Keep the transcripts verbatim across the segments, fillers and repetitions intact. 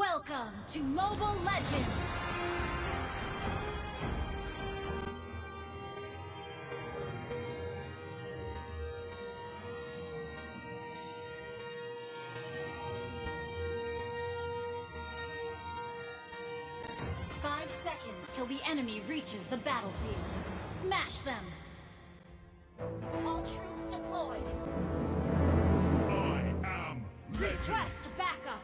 Welcome to Mobile Legends! Five seconds till the enemy reaches the battlefield. Smash them! All troops deployed. I am Legend. Request backup!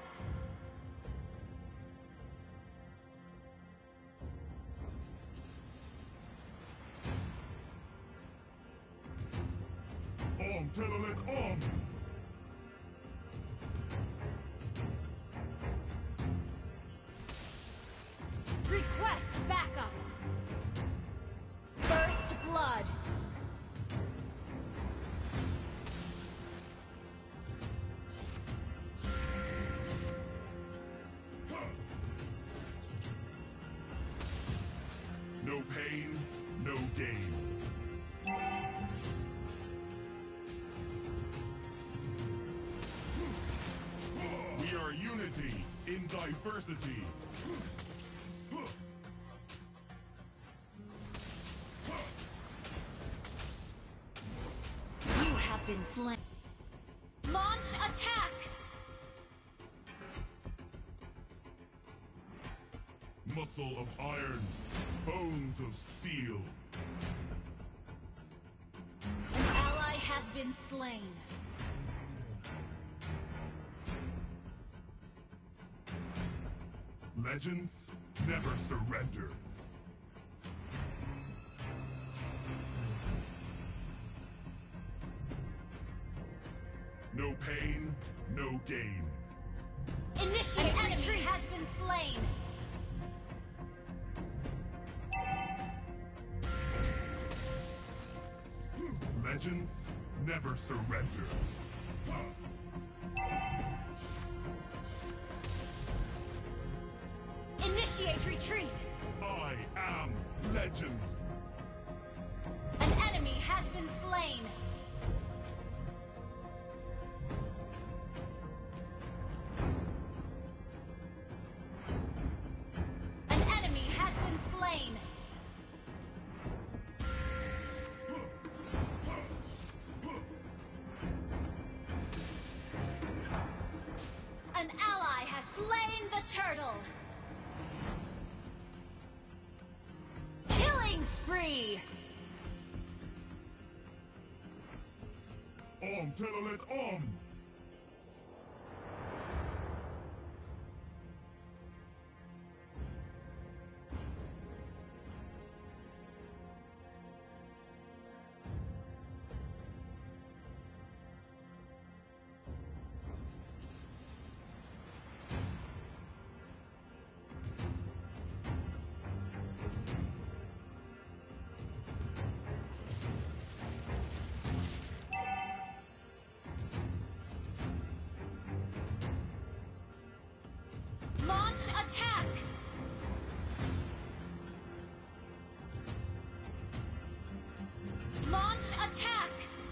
Om Telolet Om! Request backup! First blood! No pain, no gain. We are unity in diversity. You have been slain. Launch attack! Muscle of iron, bones of steel. An ally has been slain. Legends never surrender. No pain, no gain. Initiate An enemy retreat. Has been slain. Legends never surrender. Initiate retreat. I am Legend. An enemy has been slain. An enemy has been slain. An ally has slain the turtle. Killing spree. Om Telolet Om! Launch attack! Launch attack!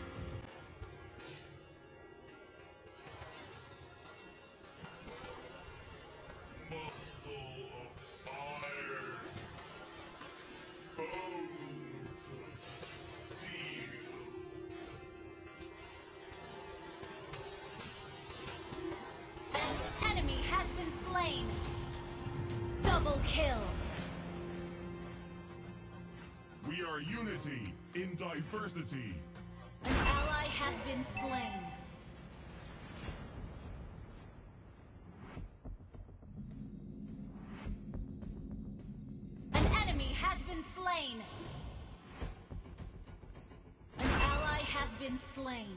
Muscle of iron, bones of steel. An enemy has been slain. Double kill. We are unity in diversity. An ally has been slain. An enemy has been slain. An ally has been slain.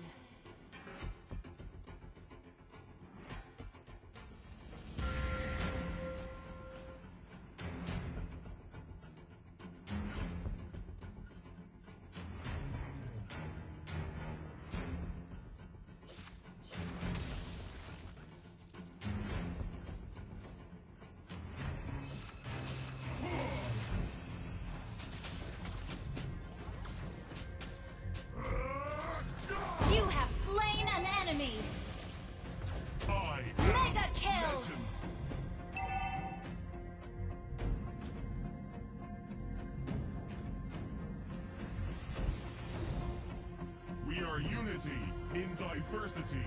You unity in diversity.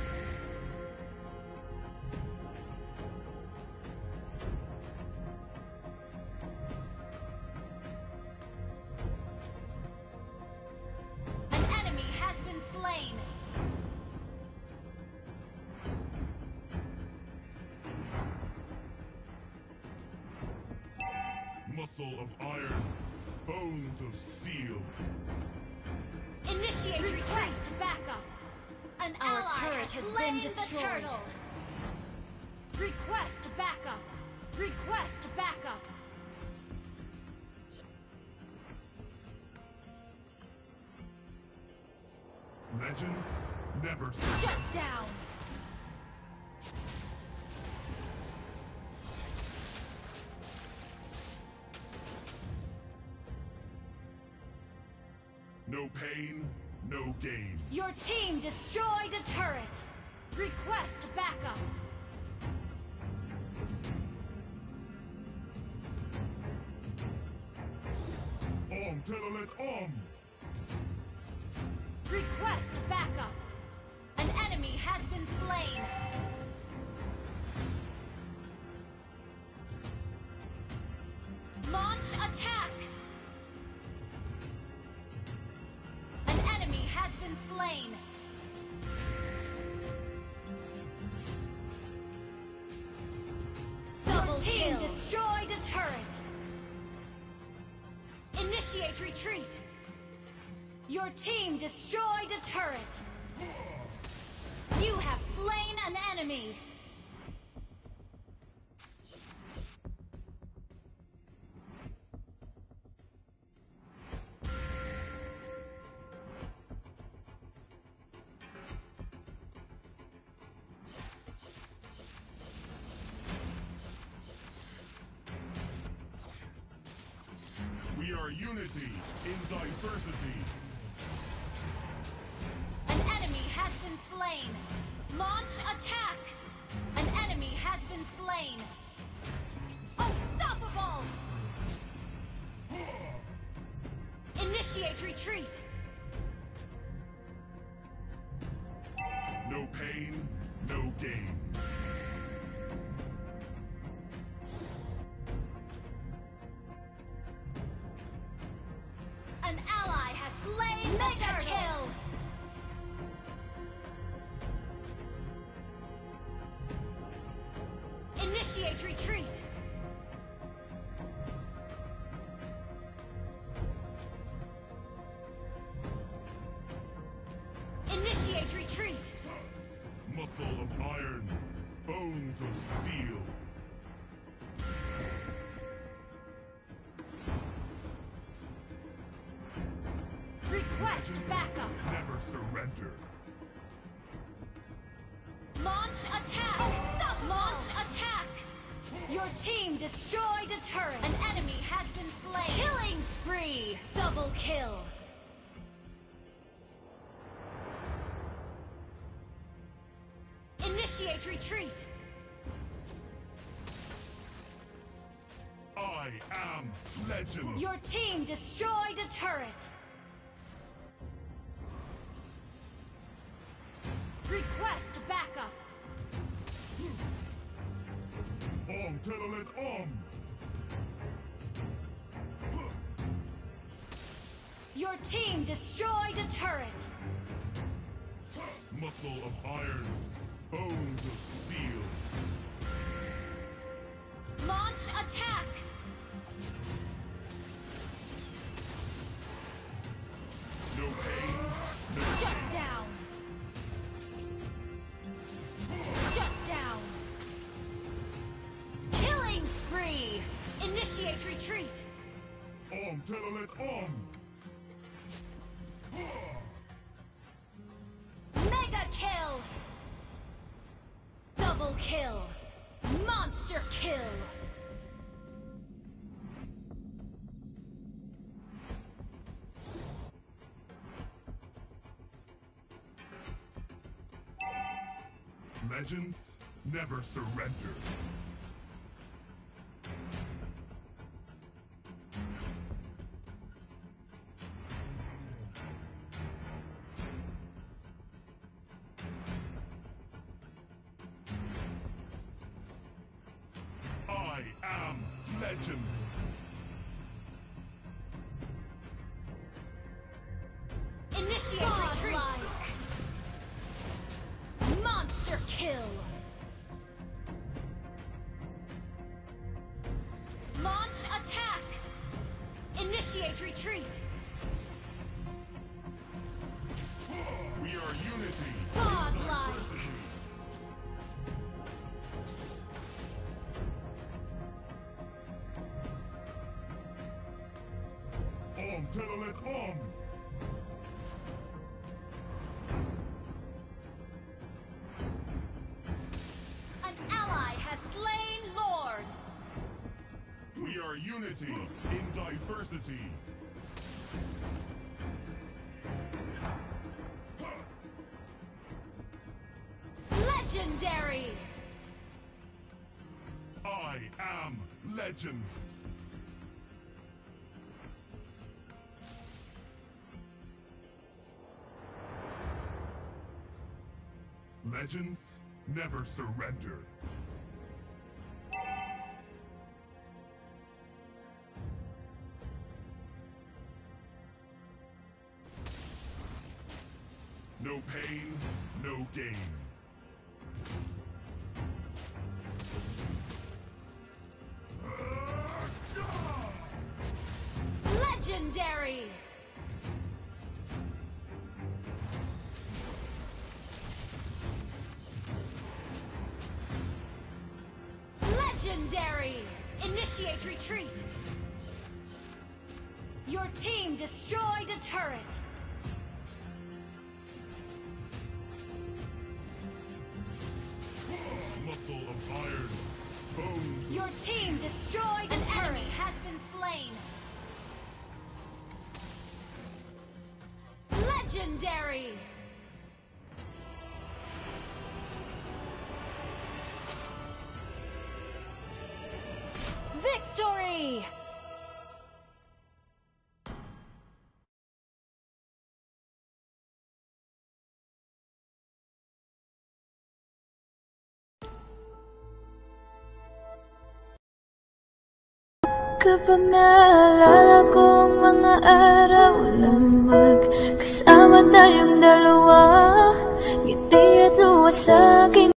An enemy has been slain. Muscle of iron, bones of steel. Initiate request backup. An Our ally turret has, has slain been destroyed. the turtle. Request backup. Request backup. Legends never surrender. Shut down. No pain, no gain. Your team destroyed a turret. Request backup. Om Telolet Om! Request backup. An enemy has been slain. Launch attack. An enemy has been slain. Double team kill. destroyed a turret. Initiate retreat. Your team destroyed a turret. You have slain an enemy. We are unity in diversity. An enemy has been slain. Launch attack. An enemy has been slain. Unstoppable! Initiate retreat. No pain, no gain. An ally has slain the Mega turtle. kill. Initiate retreat. Initiate retreat. Muscle of iron, bones of steel. Request backup. Never surrender. Launch attack. Stop. Launch attack. Your team destroyed a turret. An enemy has been slain. Killing spree. Double kill. Initiate retreat. I am legend. Your team destroyed a turret. Request backup. Om Telolet Om! Your team destroyed a turret. Muscle of iron, bones of steel. Launch attack. No pain, no Shut gain. down. Shut down. Killing spree. Initiate retreat. Om Telolet Om! Mega kill. Double kill. Monster kill. Legends never surrender. I am legend. Initiate retreat. Monster kill. Launch attack. Initiate retreat. We are unity. Godlike. Om Telolet Om. An ally has slain Lord. We are unity in diversity. Legendary. I am legend. Legends never surrender. No pain, no gain. Legendary. Legendary. Initiate retreat. Your team destroyed a turret. Muscle of iron, bones. Your team destroyed a turret. An enemy has been slain. Legendary. Victory. Kapag naalala ko ang mga araw na magkasama tayong dalawa, ngiti at luha sa akin.